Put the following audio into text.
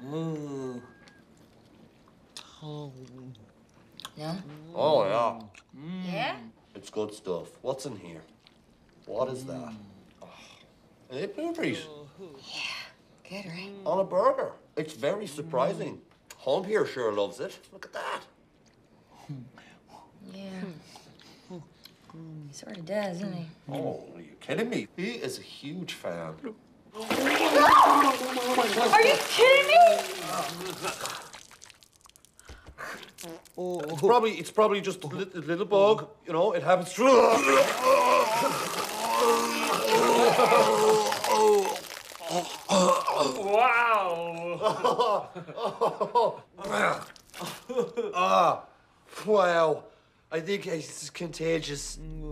Yeah? Oh, yeah. Yeah? It's good stuff. What's in here? What is that? Oh, hey, blueberries. Good, right? On a burger. It's very surprising. Home here sure loves it. Look at that. Yeah. He sort of does, doesn't he? Oh, are you kidding me? He is a huge fan. Are you kidding me? It's probably just a little bug. You know, it happens. Wow! Ah, wow. I think it's contagious.